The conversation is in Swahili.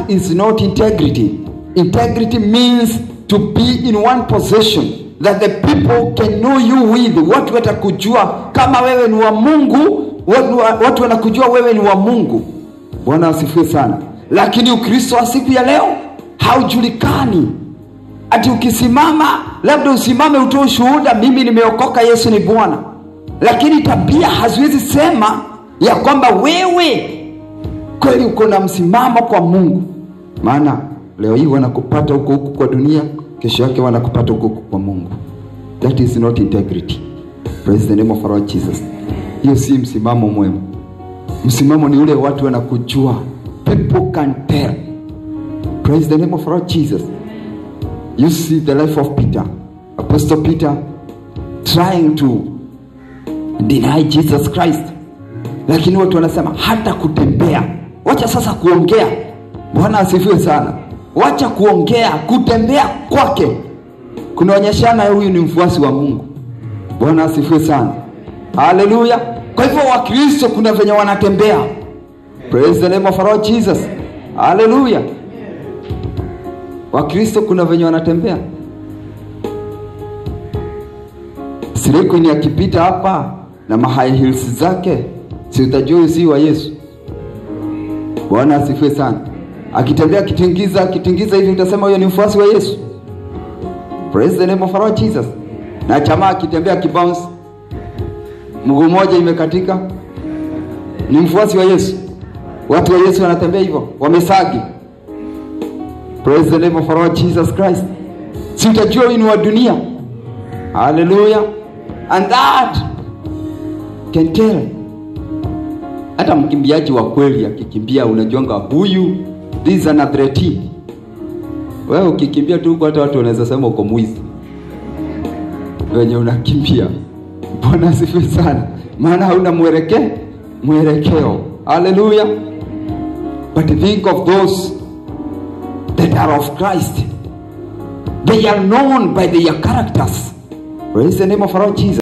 That is not integrity. Integrity means to be in one position that the people can know you with. Watu watakujua kama wewe ni wa Mungu, watu wanakujua wewe ni wa Mungu. Bwana asifiwe sana. Lakini Ukristo wa siku ya leo haujulikani. Ati ukisimama, labda usimame utoe shuhuda, mimi nimeokoka, Yesu ni Bwana. Lakini tabia haziwezi sema ya kwamba wewe kweli uko na msimamo kwa Mungu. Maana leo hii wanakupata huko kwa dunia, kesho yake wanakupata huko kwa Mungu. That is not integrity. Praise the name of our Lord Jesus. Hiyo si msimamo mwema. Msimamo ni ule watu wanakujua. People can tell. Praise the name of our Lord Jesus. You see the life of Peter. Apostle Peter trying to deny Jesus Christ. Lakini watu wanasema hata kutembea. Wacha sasa kuongea. Bwana asifiwe sana. Wacha kuongea, kutembea kwake kunaonyeshana huyu ni mfuasi wa Mungu. Bwana asifiwe sana. Hallelujah. Kwa hivyo Wakristo kuna venye wanatembea. Praise the name of our Lord Jesus. Hallelujah. Wakristo kuna venye wanatembea. Sireko ni akipita hapa na high heels zake, si utajua si wa Yesu. Bwana asifiwe sana. Akitembea kitingiza hivi utasema huyo ni mfuasi wa Yesu. Praise the name of our Lord Jesus. Na chama akitembea kibounce, mguu mmoja imekatika, ni mfuasi wa Yesu. Watu wa Yesu wanatembea hivyo, wamesagi. Praise the name of our Lord Jesus Christ. Si utajua huyu ni wa dunia. Hallelujah. And that can tell. Hata mkimbiaji wa kweli akikimbia unajuanga huyu, this is an athlete. Wewe ukikimbia tu kwa watu wanaweza sema uko mwizi. Wewe unakimbia. Bwana asifiwe sana. Maana hauna mwelekeo. Hallelujah. But think of those that are of Christ. They are known by their characters. Praise the name of our Lord Jesus.